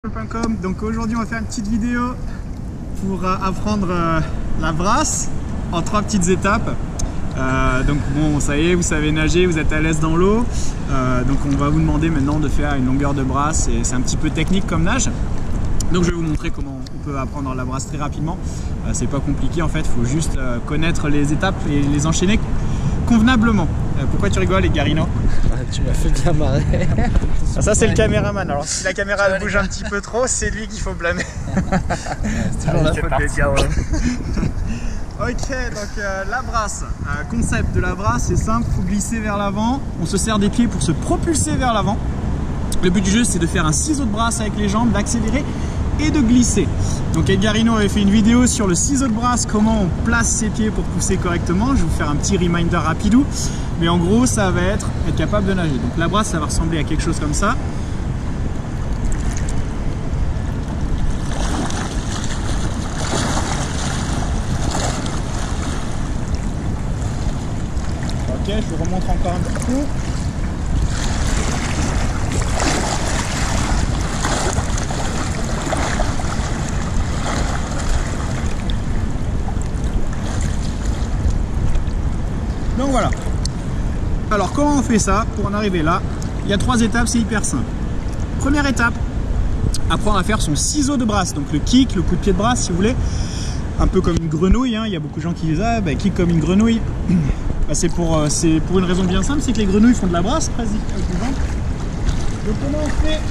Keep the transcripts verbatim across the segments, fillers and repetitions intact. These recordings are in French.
Donc aujourd'hui on va faire une petite vidéo pour euh, apprendre euh, la brasse en trois petites étapes. Euh, donc bon, ça y est, vous savez nager, vous êtes à l'aise dans l'eau. Euh, donc on va vous demander maintenant de faire une longueur de brasse et c'est un petit peu technique comme nage. Donc je vais vous montrer comment on peut apprendre la brasse très rapidement. Euh, c'est pas compliqué en fait, il faut juste euh, connaître les étapes et les enchaîner convenablement. Euh, pourquoi tu rigoles, Edgarino? Ah, tu m'as fait bien marrer. Ah, ça c'est le caméraman, alors si la caméra elle bouge un petit peu trop, c'est lui qu'il faut blâmer. C'est toujours la faute d'Edgar. Ouais. Ok, donc euh, la brasse, euh, concept de la brasse, c'est simple, il faut glisser vers l'avant, on se serre des pieds pour se propulser vers l'avant. Le but du jeu c'est de faire un ciseau de brasse avec les jambes, d'accélérer et de glisser. Donc Edgarino avait fait une vidéo sur le ciseau de brasse, comment on place ses pieds pour pousser correctement. Je vais vous faire un petit reminder rapidou, mais en gros ça va être être capable de nager. Donc la brasse ça va ressembler à quelque chose comme ça. Ok, je vous remontre encore un petit peu. Donc voilà. Alors comment on fait ça pour en arriver là? Il y a trois étapes, c'est hyper simple. Première étape, apprendre à faire son ciseau de brasse. Donc le kick, le coup de pied de brasse si vous voulez. Un peu comme une grenouille, hein. Il y a beaucoup de gens qui disent ah bah, kick comme une grenouille. Bah, c'est pour, euh, pour une raison bien simple, c'est que les grenouilles font de la brasse presque. Donc comment on fait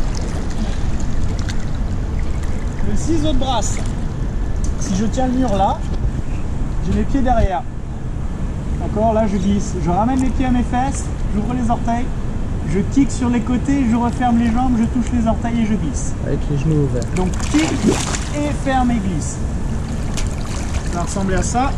le ciseau de brasse? Si je tiens le mur là, j'ai mes pieds derrière. D'accord, là je glisse, je ramène les pieds à mes fesses, j'ouvre les orteils, je kick sur les côtés, je referme les jambes, je touche les orteils et je glisse. Avec les genoux ouverts. Donc kick et ferme et glisse. Ça va ressembler à ça.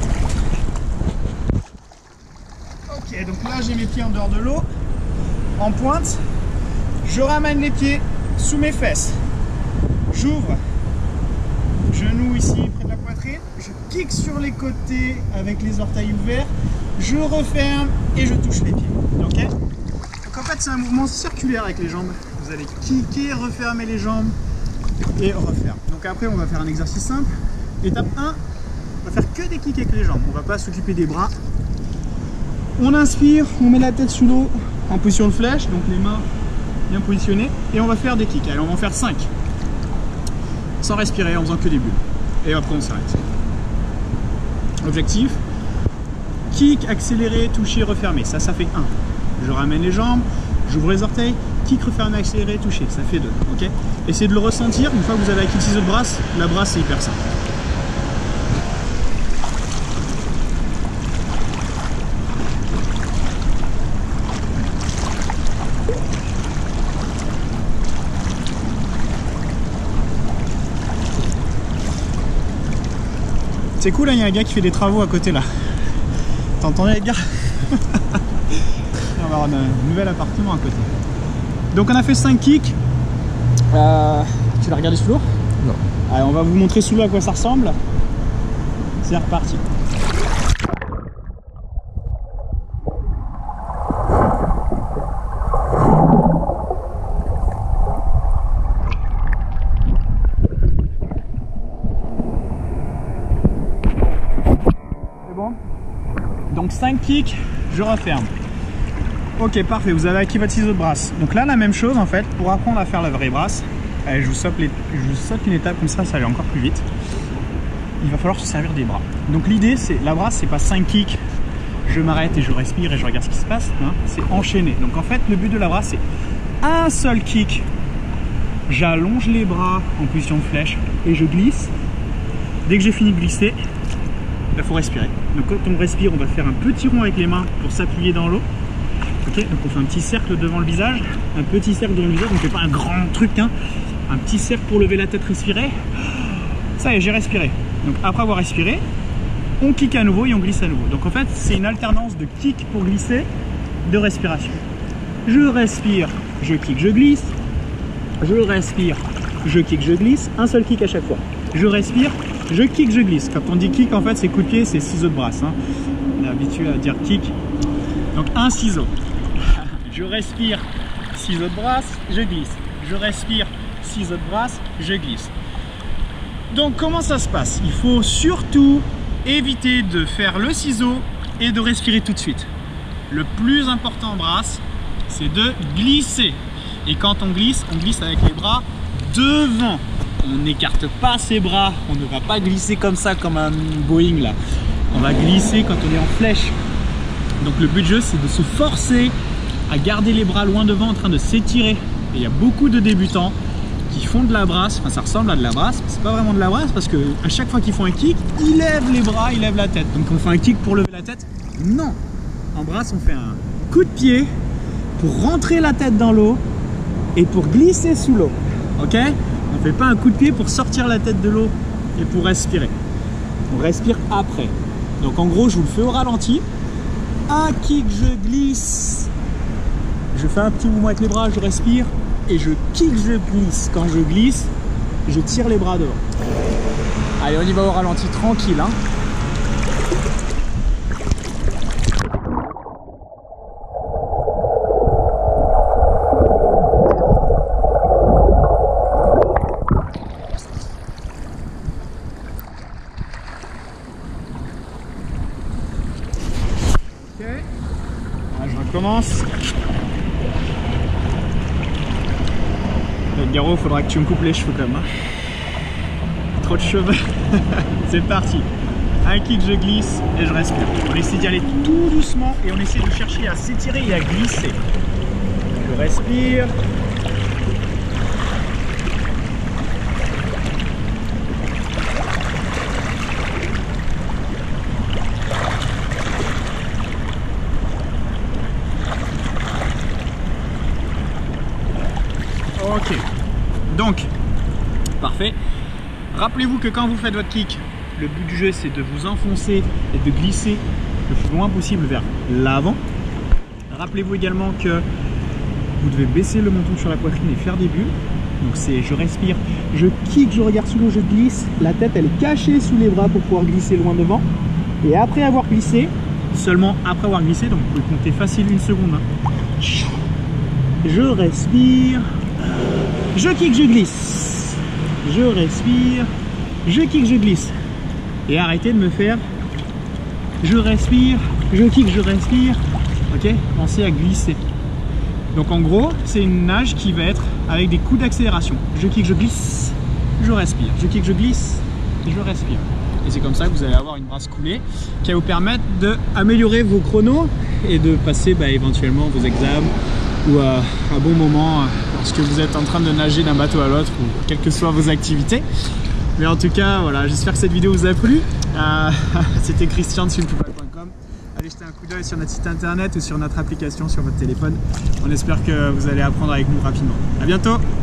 Ok, donc là j'ai mes pieds en dehors de l'eau, en pointe. Je ramène les pieds sous mes fesses. J'ouvre, genou ici près de la poitrine. Je kick sur les côtés avec les orteils ouverts. Je referme et je touche les pieds. Ok. Donc en fait c'est un mouvement circulaire avec les jambes. Vous allez kicker, refermer les jambes et refaire. Donc après on va faire un exercice simple. Étape un, on va faire que des kicks avec les jambes. On va pas s'occuper des bras. On inspire, on met la tête sous l'eau en position de flèche, donc les mains bien positionnées, et on va faire des kicks. Allez, on va en faire cinq. Sans respirer, en faisant que des bulles. Et après on s'arrête. Objectif, kick, accéléré, toucher, refermer. Ça, ça fait un. Je ramène les jambes, j'ouvre les orteils, kick, refermer, accéléré, toucher. Ça fait deux. Ok. Essayez de le ressentir. Une fois que vous avez acquis le ciseau de brasse, la brasse c'est hyper simple. C'est cool, il hein, y a un gars qui fait des travaux à côté là. T'as entendu les gars? On va avoir un nouvel appartement à côté. Donc on a fait cinq kicks. Euh, tu l'as regardé sous l'eau? Non. Allez, on va vous montrer sous l'eau à quoi ça ressemble. C'est reparti. Donc cinq kicks, je referme. Ok, parfait, vous avez acquis votre ciseau de brasse. Donc là, la même chose en fait, pour apprendre à faire la vraie brasse. Allez, je vous saute, les... je vous saute une étape comme ça, ça va aller encore plus vite. Il va falloir se servir des bras. Donc l'idée, c'est la brasse, c'est pas cinq kicks, je m'arrête et je respire et je regarde ce qui se passe. Hein. C'est enchaîner. Donc en fait, le but de la brasse, c'est un seul kick. J'allonge les bras en position de flèche et je glisse. Dès que j'ai fini de glisser, il faut respirer. Donc quand on respire, on va faire un petit rond avec les mains pour s'appuyer dans l'eau. Ok, donc on fait un petit cercle devant le visage, un petit cercle devant le visage, on ne fait pas un grand truc, hein. Un petit cercle pour lever la tête, respirer. Ça y est, j'ai respiré. Donc après avoir respiré, on kick à nouveau et on glisse à nouveau. Donc en fait, c'est une alternance de kick pour glisser, de respiration. Je respire, je kick, je glisse. Je respire, je kick, je glisse. Un seul kick à chaque fois. Je respire, je kick, je glisse. Quand on dit kick, en fait, c'est coup de pied, c'est ciseau de brasse. Hein. On est habitué à dire kick. Donc un ciseau. Je respire, ciseau de brasse, je glisse. Je respire, ciseaux de brasse, je glisse. Donc comment ça se passe? Il faut surtout éviter de faire le ciseau et de respirer tout de suite. Le plus important en brasse, c'est de glisser. Et quand on glisse, on glisse avec les bras devant. On n'écarte pas ses bras, on ne va pas glisser comme ça, comme un Boeing là. On va glisser quand on est en flèche. Donc le but du jeu, c'est de se forcer à garder les bras loin devant en train de s'étirer. Et il y a beaucoup de débutants qui font de la brasse, enfin ça ressemble à de la brasse, mais c'est pas vraiment de la brasse parce que à chaque fois qu'ils font un kick, ils lèvent les bras, ils lèvent la tête. Donc on fait un kick pour lever la tête? Non. En brasse, on fait un coup de pied pour rentrer la tête dans l'eau et pour glisser sous l'eau. Ok? On ne fait pas un coup de pied pour sortir la tête de l'eau et pour respirer. On respire après. Donc en gros, je vous le fais au ralenti. Un kick, je glisse. Je fais un petit mouvement avec les bras, je respire. Et je kick, je glisse. Quand je glisse, je tire les bras devant. Allez, on y va au ralenti, tranquille. Hein. Ok. Là, je recommence. Garo, faudra que tu me coupes les cheveux quand même. Hein. Trop de cheveux. C'est parti. Un kick, je glisse et je respire. On essaie d'y aller tout doucement et on essaie de chercher à s'étirer et à glisser. Je respire. Ok. Donc, parfait. Rappelez-vous que quand vous faites votre kick, le but du jeu c'est de vous enfoncer et de glisser le plus loin possible vers l'avant. Rappelez-vous également que vous devez baisser le menton sur la poitrine et faire des bulles. Donc c'est je respire, je kick, je regarde sous l'eau, je glisse. La tête elle est cachée sous les bras pour pouvoir glisser loin devant. Et après avoir glissé, seulement après avoir glissé, donc vous pouvez compter facile une seconde. Hein. Je respire. Je kick, je glisse. Je respire. Je kick, je glisse. Et arrêtez de me faire je respire, je kick, je respire. Ok? Pensez à glisser. Donc en gros, c'est une nage qui va être avec des coups d'accélération. Je kick, je glisse, je respire. Je kick, je glisse, je respire. Et c'est comme ça que vous allez avoir une brasse coulée qui va vous permettre d'améliorer vos chronos et de passer bah, éventuellement vos examens ou à un bon moment lorsque vous êtes en train de nager d'un bateau à l'autre ou quelles que soient vos activités. Mais en tout cas, voilà, j'espère que cette vidéo vous a plu. Euh, C'était Christian de swimtooball point com. Allez jeter un coup d'œil sur notre site internet ou sur notre application sur votre téléphone. On espère que vous allez apprendre avec nous rapidement. À bientôt!